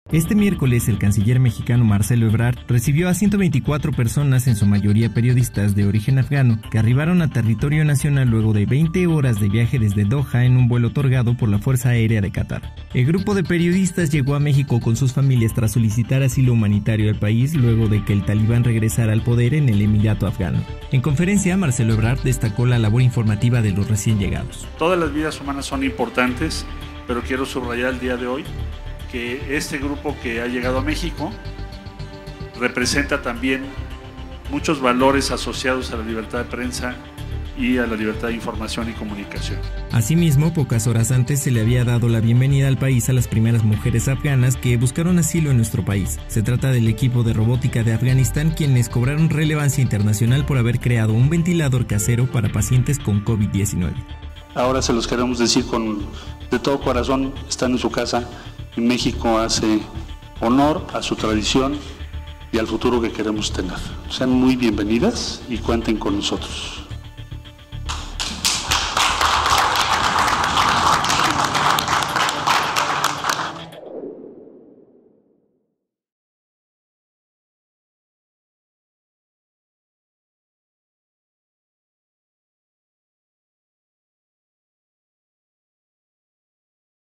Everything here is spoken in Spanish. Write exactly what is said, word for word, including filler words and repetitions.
Este miércoles, el canciller mexicano Marcelo Ebrard recibió a ciento veinticuatro personas, en su mayoría periodistas de origen afgano, que arribaron a territorio nacional luego de veinte horas de viaje desde Doha en un vuelo otorgado por la Fuerza Aérea de Qatar. El grupo de periodistas llegó a México con sus familias tras solicitar asilo humanitario al país luego de que el talibán regresara al poder en el Emirato afgano. En conferencia, Marcelo Ebrard destacó la labor informativa de los recién llegados. Todas las vidas humanas son importantes, pero quiero subrayar el día de hoy que este grupo que ha llegado a México representa también muchos valores asociados a la libertad de prensa y a la libertad de información y comunicación. Asimismo, pocas horas antes se le había dado la bienvenida al país a las primeras mujeres afganas que buscaron asilo en nuestro país. Se trata del equipo de robótica de Afganistán, quienes cobraron relevancia internacional por haber creado un ventilador casero para pacientes con COVID diecinueve. Ahora se los queremos decir con de todo corazón, están en su casa. México hace honor a su tradición y al futuro que queremos tener. Sean muy bienvenidas y cuenten con nosotros.